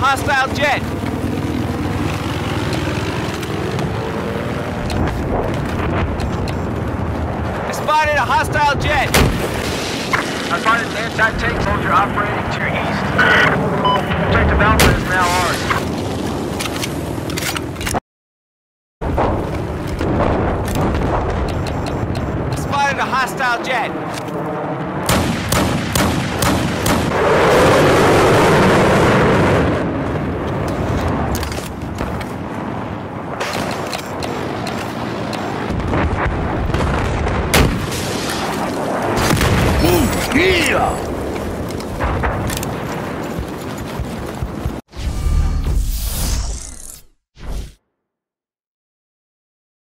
hostile jet. I spotted a hostile jet. I spotted an anti-tank soldier operating to your east. Objective Alpha is now ours. Spotted a hostile jet. Yeah!